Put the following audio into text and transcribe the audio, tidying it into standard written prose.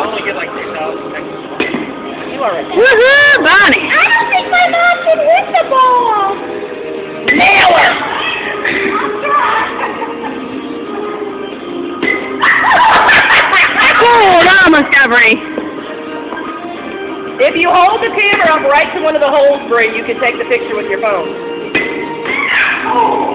only get like 3,000 seconds. You are right. Woohoo, Bonnie! I don't think my mom can hit the ball. Nail her! Hold on, Montgomery. If you hold the camera up right to one of the holes, Bree, you can take the picture with your phone.